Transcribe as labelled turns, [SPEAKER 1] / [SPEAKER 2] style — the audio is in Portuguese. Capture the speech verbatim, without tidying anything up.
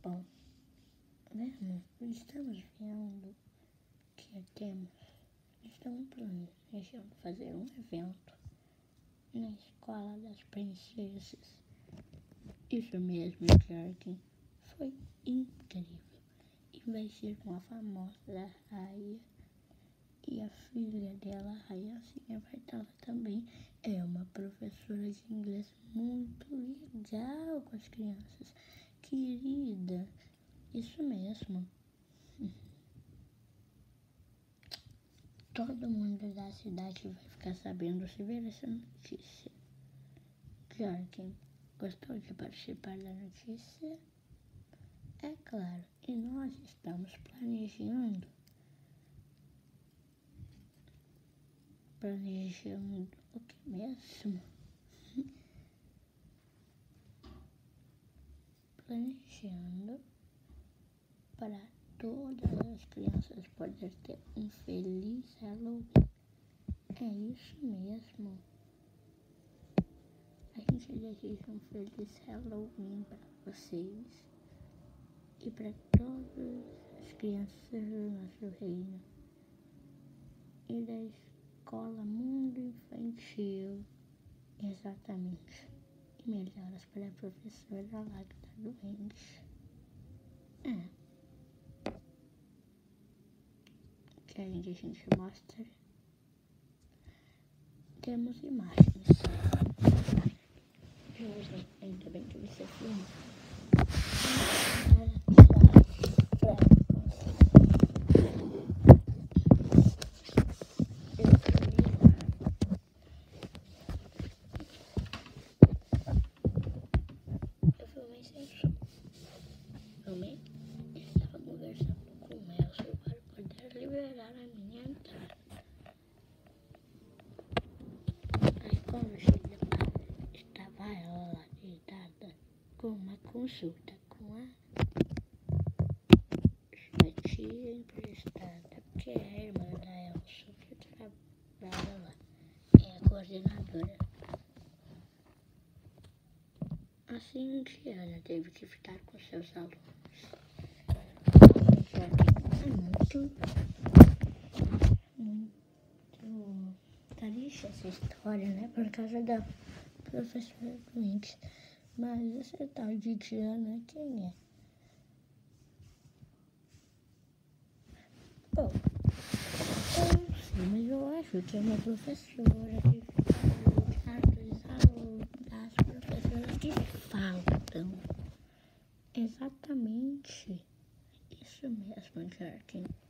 [SPEAKER 1] Bom, vemos, estamos vendo que temos, estamos planejando fazer um evento na Escola das Princesas. Isso mesmo, Jarkin. Foi incrível. E vai ser com a famosa Raia. E a filha dela, a Raiazinha, vai estar lá também. É uma professora de inglês muito legal com as crianças. Querida, isso mesmo. Todo mundo da cidade vai ficar sabendo se ver essa notícia. Jarkin, gostou de participar da notícia? É claro, e nós estamos planejando, planejando o que mesmo? Planejando para todas as crianças poderem ter um feliz Halloween. É isso mesmo. A gente deseja um feliz Halloween para vocês e para todas as crianças do nosso reino e da Escola Mundo Infantil. Exatamente. E melhoras para a professora lá que está doente. É. Querem que a gente mostre? Temos imagens. José, ainda bem que você filmou. Eu filmei sem som. Filmei? Estava conversando com o Melson para poder liberar a minha entrada. Aí quando eu cheguei lá, estava ela lá deitada com uma consulta com a sua tia emprestada, que é a irmã da Elsa, que trabalha lá. É a coordenadora. Assim que Ana teve que ficar com seus alunos. É muito, muito triste essa história, né? Por causa da professora doente. Mas essa tal de Diana, quem é? Bom, eu não sei, mas eu acho que é uma professora que fica dos alunos, das professoras que faltam. Exatamente. Isso mesmo, Jarkin.